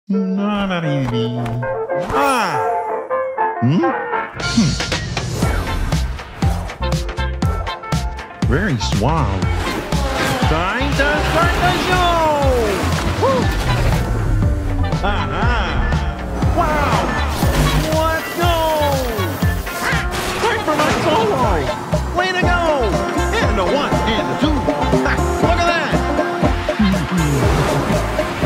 Very suave. Time to start the show! Woo! Aha! Wow! Let's go! Time for my solo! Way to go! And a one and a two. Ha, look at that!